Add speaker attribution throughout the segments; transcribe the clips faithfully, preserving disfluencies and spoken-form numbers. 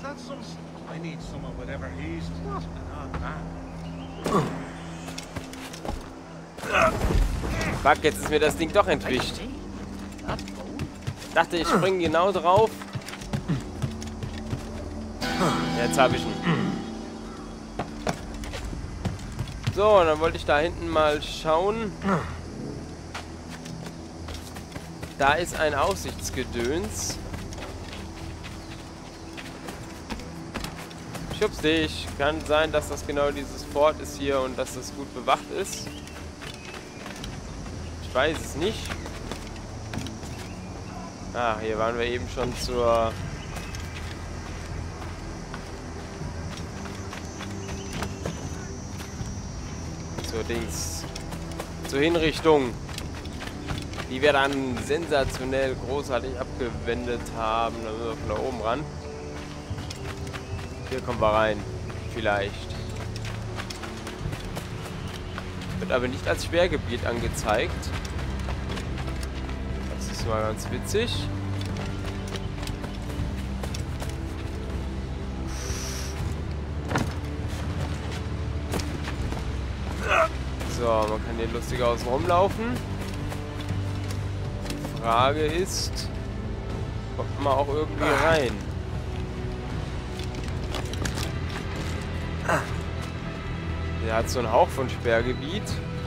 Speaker 1: that some... I need some of whatever he's... What?
Speaker 2: Fuck, jetzt ist mir das Ding doch entwischt. Ich dachte, ich springe genau drauf. Jetzt habe ich ihn. So, dann wollte ich da hinten mal schauen. Da ist ein Aussichtsgedöns. Schubs dich. Kann sein, dass das genau dieses Fort ist hier und dass das gut bewacht ist. Ich weiß es nicht. Ah, hier waren wir eben schon zur... zur Dings... zur Hinrichtung. Die wir dann sensationell großartig abgewendet haben. Da müssen wir von da oben ran. Hier kommen wir rein. Vielleicht. Wird aber nicht als Sperrgebiet angezeigt. Das ist mal ganz witzig. So, man kann hier lustig außen rumlaufen. Die Frage ist, kommt man auch irgendwie rein? Der hat so einen Hauch von Sperrgebiet.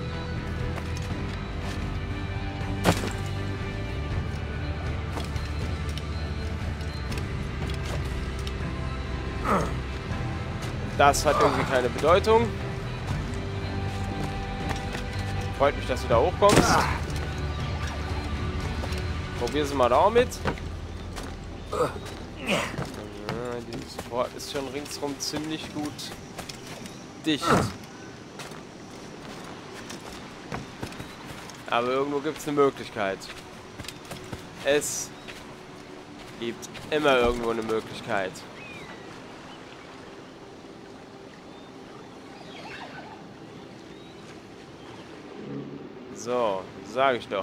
Speaker 2: Das hat irgendwie keine Bedeutung. Freut mich, dass du da hochkommst. Probier es mal damit. Ja, dieses Fort ist schon ringsrum ziemlich gut dicht. Aber irgendwo gibt es eine Möglichkeit. Es gibt immer irgendwo eine Möglichkeit. So, sage ich doch.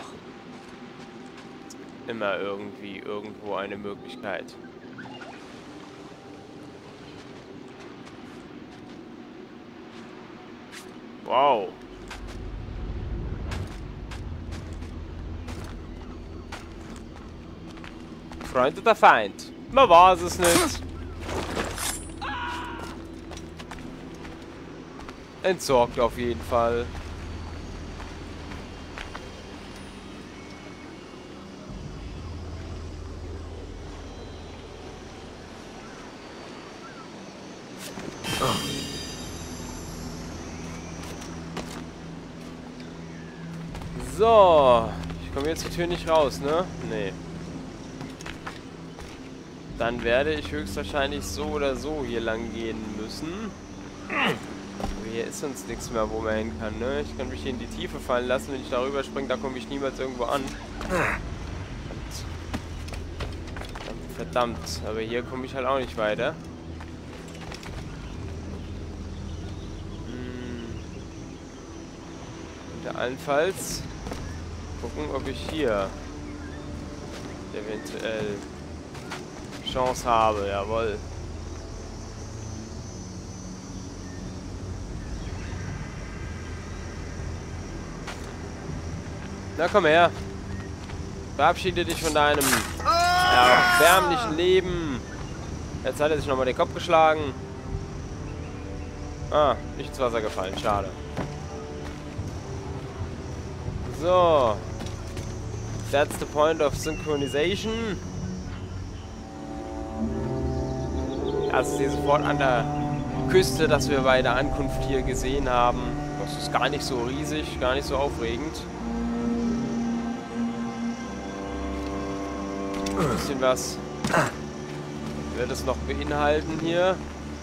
Speaker 2: Immer irgendwie irgendwo eine Möglichkeit. Wow. Freund oder Feind? Man weiß es nicht. Entsorgt auf jeden Fall. So, ich komme jetzt die Tür nicht raus, ne? Nee. Dann werde ich höchstwahrscheinlich so oder so hier lang gehen müssen. Aber hier ist sonst nichts mehr, wo man hin kann, ne? Ich kann mich hier in die Tiefe fallen lassen, wenn ich darüber springe, da komme ich niemals irgendwo an. Verdammt, aber hier komme ich halt auch nicht weiter. Hm. Allenfalls gucken, ob ich hier eventuell Chance habe, jawohl. Na komm her. Verabschiede dich von deinem erbärmlichen Leben. Jetzt hat er sich nochmal den Kopf geschlagen. Ah, nicht ins Wasser gefallen, schade. So. That's the point of synchronization. Also hier sofort an der Küste, dass wir bei der Ankunft hier gesehen haben. Das ist gar nicht so riesig, gar nicht so aufregend. Ein bisschen was wird es noch beinhalten hier.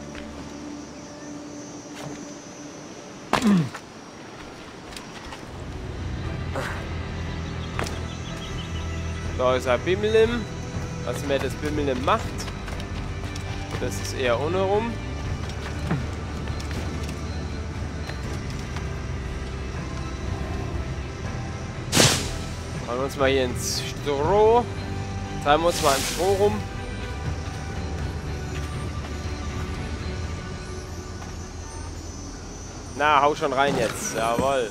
Speaker 2: Da ist ein Bimmelim. Was mir das Bimmelim macht, das ist eher ohne rum. Machen wir uns mal hier ins Stroh. Treiben wir uns mal im Stroh rum. Na, hau schon rein jetzt. Jawohl.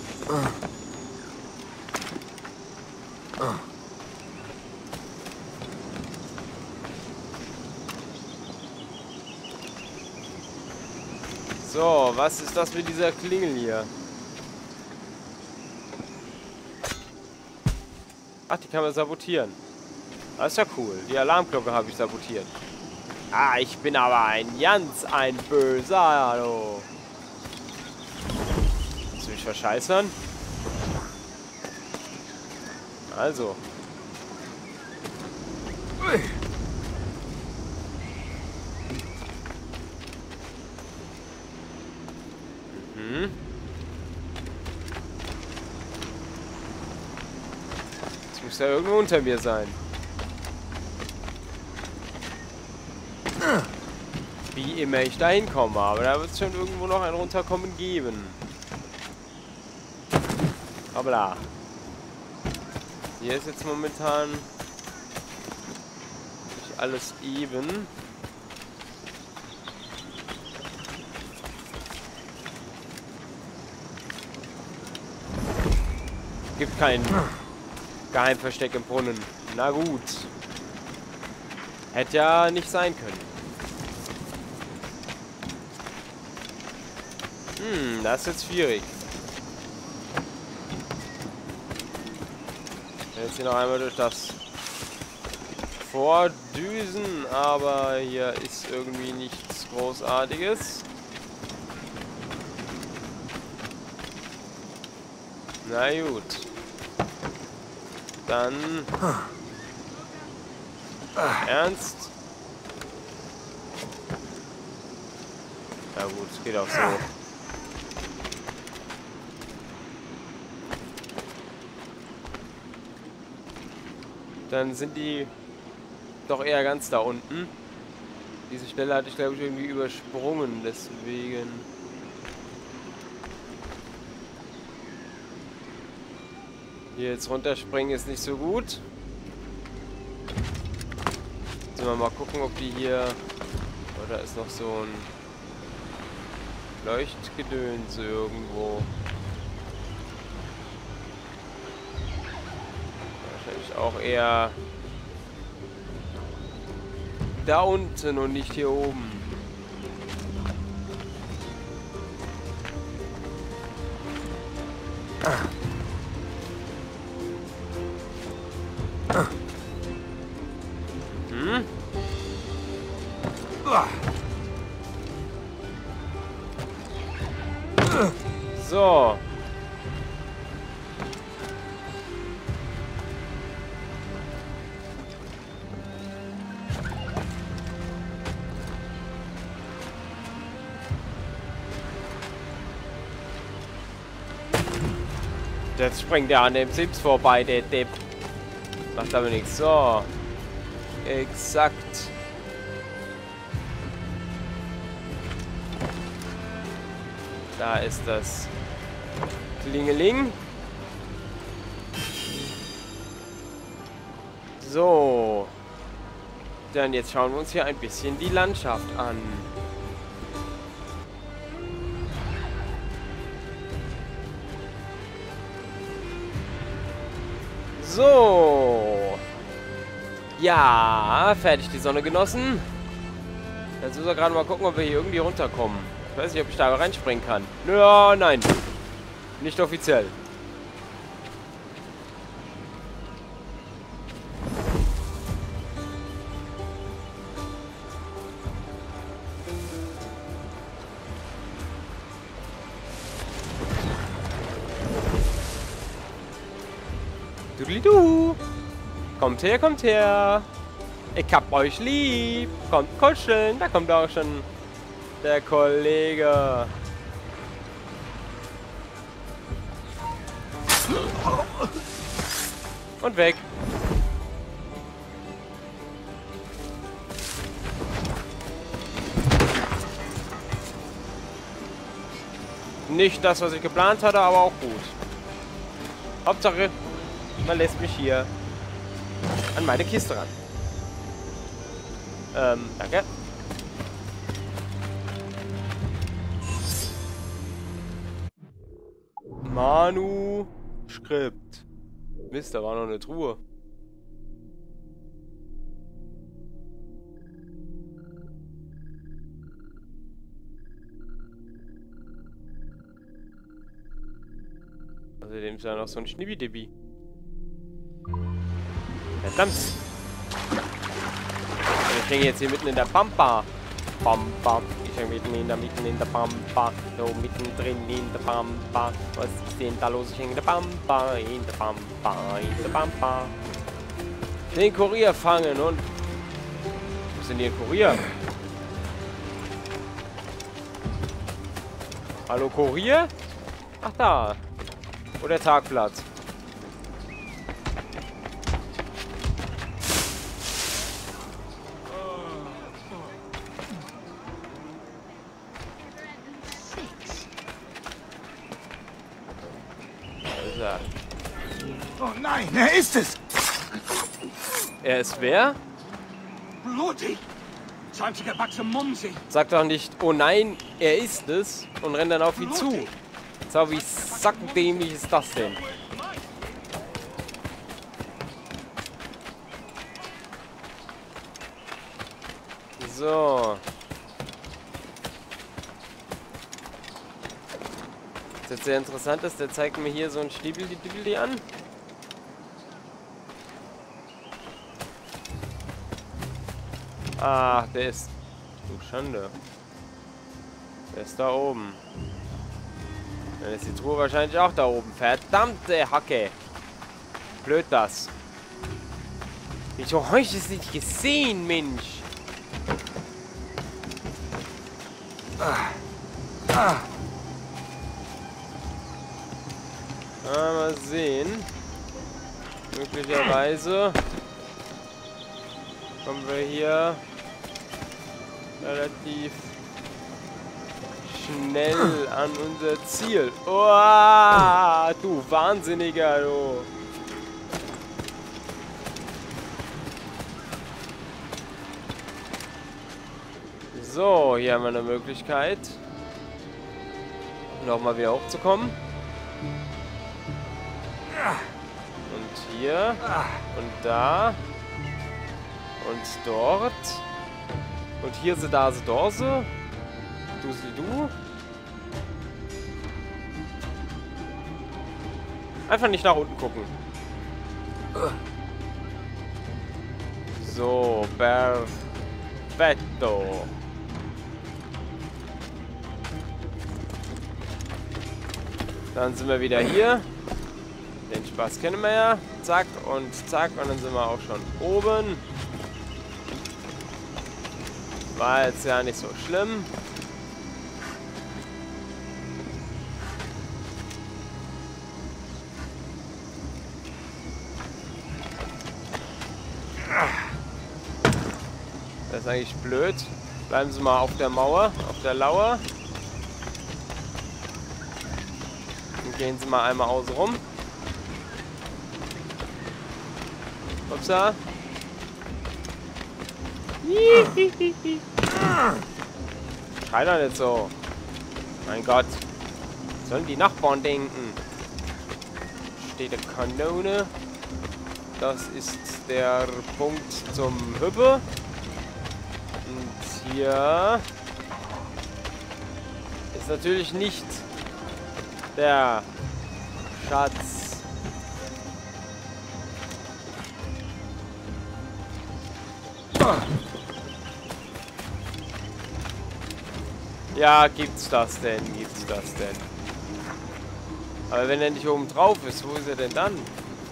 Speaker 2: So, was ist das mit dieser Klingel hier? Ach, die kann man sabotieren. Das ist ja cool. Die Alarmglocke habe ich sabotiert. Ah, ich bin aber ein ganz ein böser, hallo. Willst du mich verscheißern? Also. Mhm. Jetzt muss ja irgendwo unter mir sein. Wie immer ich da hinkomme, aber da wird es schon irgendwo noch ein Runterkommen geben. Hoppla. Hier ist jetzt momentan nicht alles eben. Gibt kein Geheimversteck im Brunnen. Na gut. Hätte ja nicht sein können. Hm, das ist jetzt schwierig. Jetzt hier noch einmal durch das Vordüsen, aber hier ist irgendwie nichts Großartiges. Na gut. Dann... Ernst? Na gut, es geht auch so. Dann sind die doch eher ganz da unten. Diese Stelle hatte ich, glaube ich, irgendwie übersprungen, deswegen... Hier jetzt runterspringen ist nicht so gut. Sollen wir mal gucken, ob die hier... Oh, da ist noch so ein Leuchtgedöns irgendwo. Wahrscheinlich auch eher da unten und nicht hier oben. Hm? So. Jetzt springt er an dem Sims vorbei, der Depp. Macht aber nichts. So. Exakt. Da ist das Klingeling. So. Dann jetzt schauen wir uns hier ein bisschen die Landschaft an. So. Ja, fertig die Sonne genossen. Jetzt müssen wir gerade mal gucken, ob wir hier irgendwie runterkommen. Ich weiß nicht, ob ich da reinspringen kann. Ja, nein. Nicht offiziell. Dudelidoo. Kommt her, kommt her. Ich hab euch lieb. Kommt kuscheln. Da kommt auch schon der Kollege. Und weg. Nicht das, was ich geplant hatte, aber auch gut. Hauptsache, man lässt mich hier an meine Kiste ran. Ähm, danke. Manuskript. Mist, da war noch eine Truhe. Außerdem ist ja noch so ein Schnibidibi. Verdammt! Ich hänge jetzt hier mitten in der Pampa. Pampa. Ich hänge mitten in der, mitten in der Pampa. So mittendrin in der Pampa. Was ist denn da los? Ich hänge in der Pampa. In der Pampa. In der Pampa. Den Kurier fangen und... Wo ist denn hier ein Kurier? Hallo Kurier? Ach da. Wo der Tagblatt.
Speaker 1: Oh nein, er ist es!
Speaker 2: Er ist wer?
Speaker 1: Bloody! Time to get back to Mumsy.
Speaker 2: Sag doch nicht, oh nein, er ist es und rennt dann auf ihn zu. So, wie sackdämlich ist das denn? So. Was jetzt sehr interessant ist, der zeigt mir hier so ein Stiebel-Dibel an. Ah, der ist... Du Schande. Der ist da oben. Dann ist die Truhe wahrscheinlich auch da oben. Verdammte Hacke. Blöd das. Wieso habe ich das nicht gesehen, Mensch? Ah. Ah. Ah, mal sehen. Möglicherweise kommen wir hier relativ schnell an unser Ziel. Oh, du Wahnsinniger, du. So, hier haben wir eine Möglichkeit, nochmal wieder hochzukommen. Und hier. Und da. Und dort. Und hier sind da sie Dorse. Du sie du. Einfach nicht nach unten gucken. So, perfetto. Dann sind wir wieder hier. Den Spaß kennen wir ja. Zack und zack. Und dann sind wir auch schon oben. War jetzt ja nicht so schlimm. Das ist eigentlich blöd. Bleiben Sie mal auf der Mauer, auf der Lauer. Und gehen Sie mal einmal außen rum. Upsa. Schrei doch nicht so. Mein Gott. Sollen die Nachbarn denken? Steht eine Kanone. Das ist der Punkt zum Hüppe. Und hier ist natürlich nicht der Schatz. Ja, gibt's das denn? Gibt's das denn? Aber wenn er nicht oben drauf ist, wo ist er denn dann?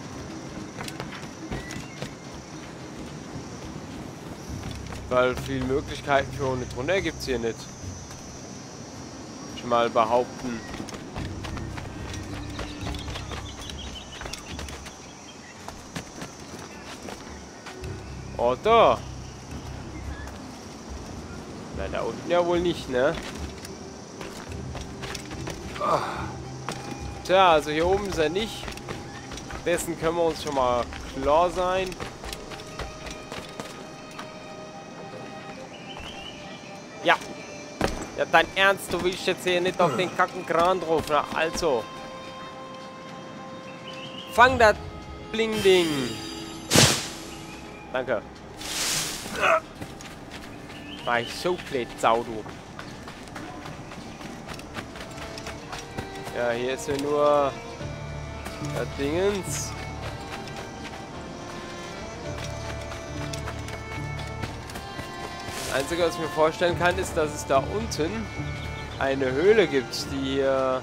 Speaker 2: Weil viele Möglichkeiten für ohne drunter gibt's hier nicht. Ich mal behaupten. Oder? Na, da unten ja wohl nicht, ne? Tja, also hier oben ist er nicht. Dessen können wir uns schon mal klar sein. Ja. Ja, dein Ernst, du willst jetzt hier nicht auf den Kackenkran drauf. Na, also. Fang das Bling-Ding. Danke. War ich so blöd, Sau, du. Ja, hier ist ja nur das Dingens. Das Einzige, was ich mir vorstellen kann, ist, dass es da unten eine Höhle gibt, die hier...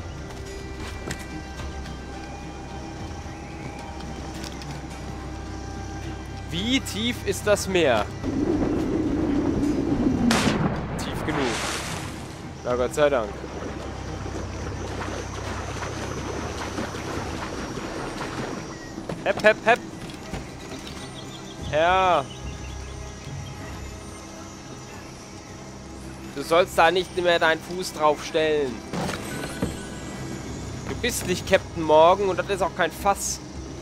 Speaker 2: Wie tief ist das Meer? Tief genug. Na Gott sei Dank. Hep, hep, hep. Ja. Du sollst da nicht mehr deinen Fuß drauf stellen. Du bist nicht Captain Morgan und das ist auch kein Fass.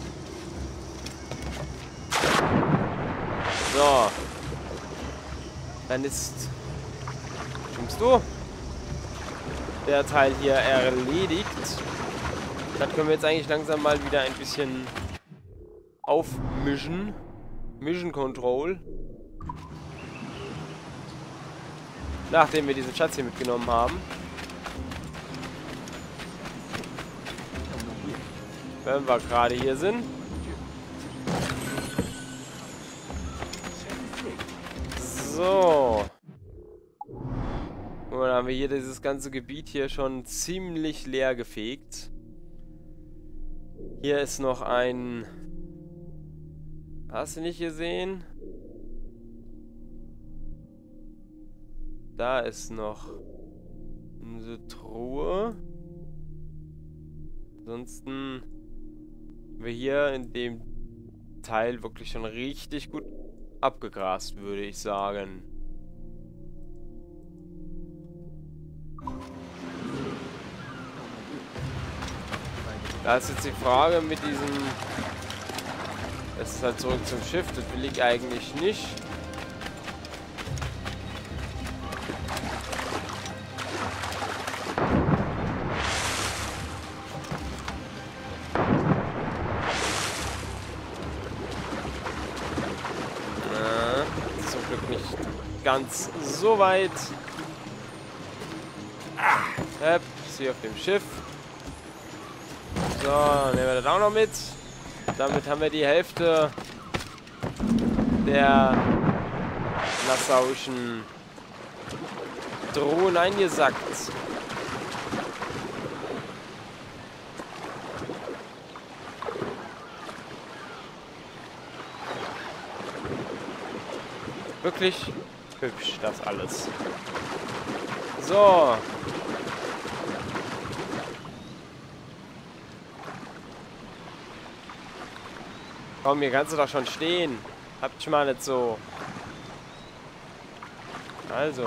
Speaker 2: So. Dann ist... Stimmst du? Der Teil hier erledigt. Dann können wir jetzt eigentlich langsam mal wieder ein bisschen aufmischen. Mission Control. Nachdem wir diesen Schatz hier mitgenommen haben. Wenn wir gerade hier sind. So. Und dann haben wir hier dieses ganze Gebiet hier schon ziemlich leer gefegt. Hier ist noch ein... Hast du nicht gesehen? Da ist noch eine Truhe. Ansonsten haben wir hier in dem Teil wirklich schon richtig gut abgegrast, würde ich sagen. Da ist jetzt die Frage mit diesem... Es ist halt zurück zum Schiff, das will ich eigentlich nicht. Na, zum Glück nicht ganz so weit. Ah, ist hier auf dem Schiff. So, nehmen wir das auch noch mit. Damit haben wir die Hälfte der nassauischen Drohnen eingesackt. Wirklich hübsch, das alles. So. Komm, hier kannst du doch schon stehen. Habt schon mal nicht so. Also.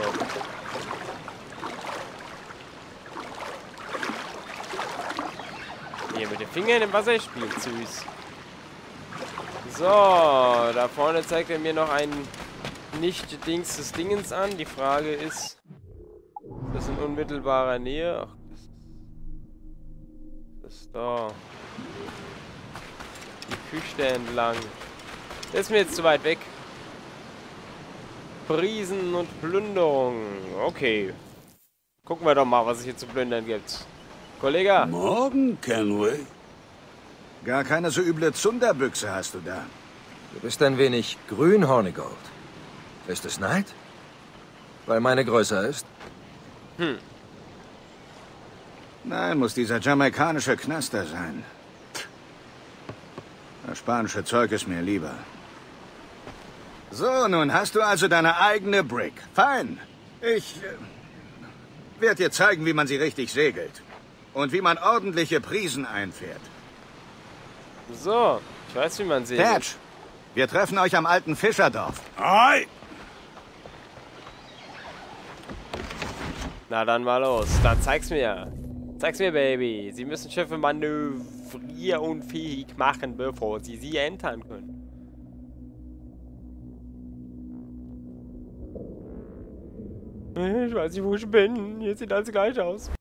Speaker 2: Hier mit den Fingern im Wasser spielt, süß. So, da vorne zeigt er mir noch ein nicht-Dings des Dingens an. Die Frage ist, das ist in unmittelbarer Nähe. Ach, das ist, das ist da. Die Küste entlang. Das ist mir jetzt zu weit weg. Priesen und Plünderung. Okay. Gucken wir doch mal, was es hier zu plündern gibt. Kollege.
Speaker 3: Morgen, Kenway. Gar keine so üble Zunderbüchse hast du da.
Speaker 4: Du bist ein wenig grün, Hornigold. Ist es Neid? Weil meine größer ist?
Speaker 2: Hm.
Speaker 3: Nein, muss dieser jamaikanische Knaster sein. Das spanische Zeug ist mir lieber. So, nun hast du also deine eigene Brick. Fein. Ich äh, werde dir zeigen, wie man sie richtig segelt. Und wie man ordentliche Prisen einfährt.
Speaker 2: So, ich weiß, wie man segelt.
Speaker 3: Patch, wir treffen euch am alten Fischerdorf.
Speaker 1: Aye.
Speaker 2: Na dann mal los. Dann zeig's mir. Zeig's mir, Baby. Sie müssen Schiffe manövrierunfähig machen, bevor sie sie entern können. Ich weiß nicht, wo ich bin. Hier sieht alles gleich aus.